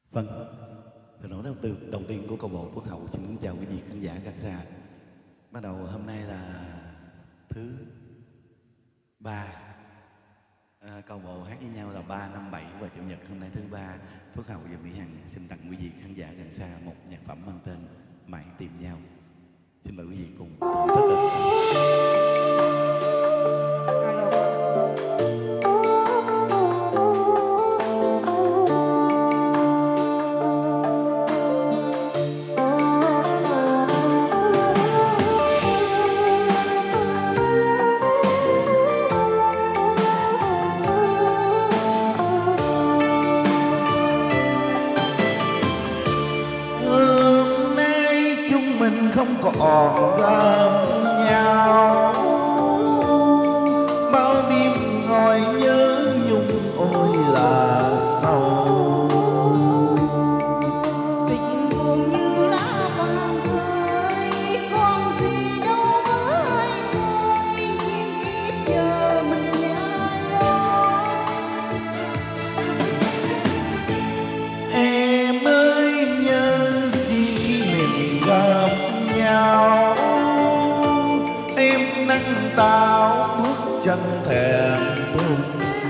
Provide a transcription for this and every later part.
Vâng, từ nỗi đầu tiên của câu bộ Phước Hậu xin kính chào quý vị khán giả các xa. Bắt đầu hôm nay là thứ ba, câu bộ hát với nhau là 3, 5, 7 và chủ nhật. Hôm nay thứ ba, Phước Hậu và Mỹ Hằng xin tặng quý vị khán giả gần xa một nhạc phẩm mang tên Mãi Tìm Nhau. Xin mời quý vị cùng thưởng thức. Không còn gặp nhau, bao đêm ngồi nhớ nhung ôi là sầu. Tình buồn như lá vàng rơi, còn gì đâu với người, xin kiếp chờ mình dài lâu. Em ơi nhớ gì khi mình gặp nhau, em nắng táo bước chân thẹn thùng.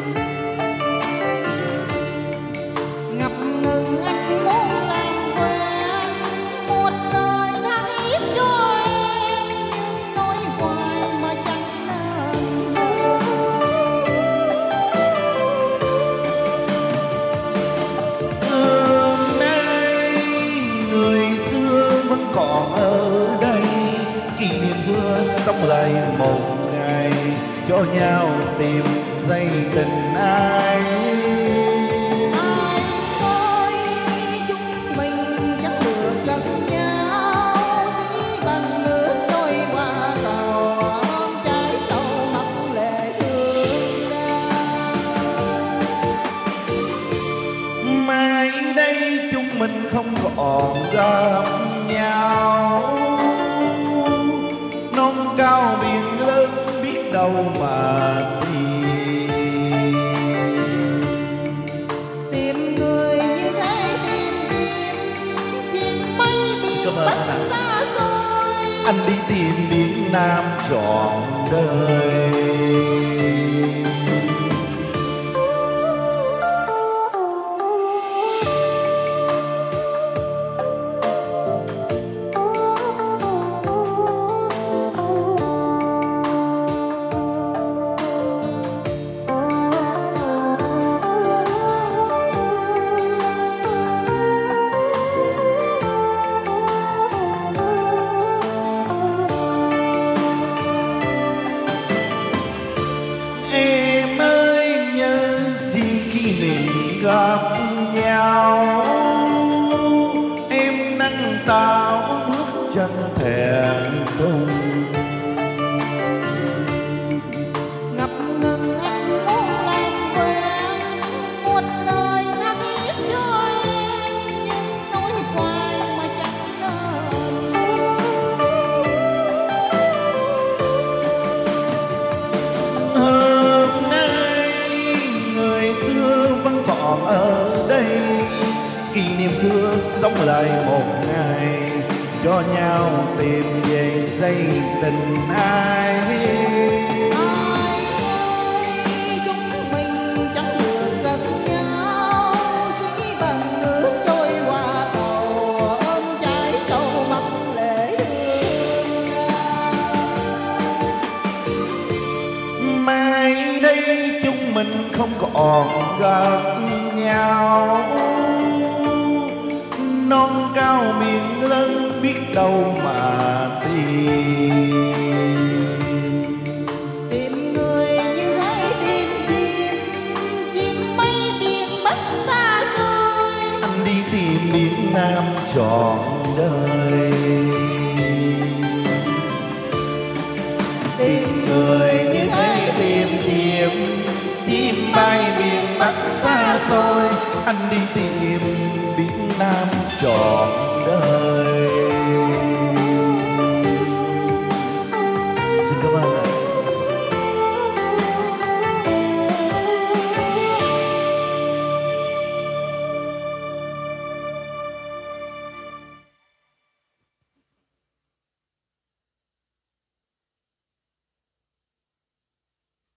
Ngập ngừng anh muốn làm quen, một lời tha thiết cho em, nhưng nói hoài mà chẳng nên đâu. Hôm nay người xưa vẫn còn ở đây, kỷ niệm xưa sống lại một ngày, cho nhau tìm dây tình ai. Ai ơi, chúng mình chẳng được gặp nhau, chỉ bằng nước trôi qua cầu, ôm trái sầu mắt lệ thương đau. Mai đây chúng mình không còn gặp nhau, non cao biển lớn biết đâu mà Tìm người như thế tìm chim mây biển Bắc xa xôi. anh đi tìm biển Nam trọn đời. Em ơi nhớ gì khi mình gặp nhau, em nắng táo bước chân thẹn thùng. Ngập ngừng anh muốn làm quen, một lời tha thiết cho em, nhưng nói hoài mà chẳng nên đâu. Hôm nay người xưa vẫn còn ở đây, kỷ niệm xưa sống lại một ngày, cho nhau tìm về dây tình ai. Ai ơi, chúng mình chẳng được gặp nhau, chỉ bằng nước trôi qua cầu, ôm trái sầu mắt lệ thương đau. Mai đây chúng mình không còn gặp nhau, non cao biển lớn biết đâu mà tìm. Tìm người như thế tìm chim mây biển Bắc xa xôi. Anh đi tìm biển Nam trọn đời. Tìm người như thế tìm chim bay biển Bắc xa xôi, anh đi tìm biển Nam trọn đời.